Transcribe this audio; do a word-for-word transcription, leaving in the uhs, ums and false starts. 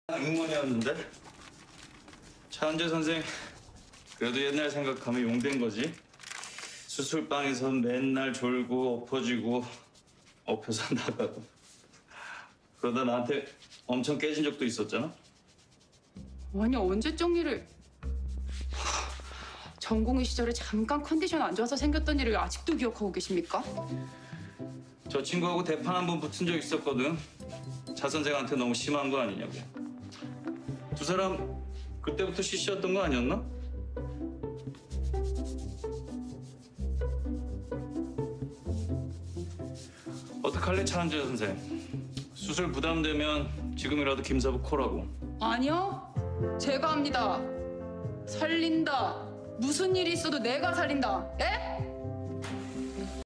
응원이었는데 차은재 선생 그래도 옛날 생각하면 용된 거지. 수술방에선 맨날 졸고 엎어지고 엎혀서 나가고 그러다 나한테 엄청 깨진 적도 있었잖아. 아니 언제적 일을. 전공의 시절에 잠깐 컨디션 안 좋아서 생겼던 일을 아직도 기억하고 계십니까? 저 친구하고 대판 한 번 붙은 적 있었거든. 차 선생한테 너무 심한 거 아니냐고. 두 사람 그때부터 시시였던 거 아니었나? 어떡할래 차은재 선생? 수술 부담되면 지금이라도 김사부 콜하고. 아니요. 제가 합니다. 살린다. 무슨 일이 있어도 내가 살린다. 에?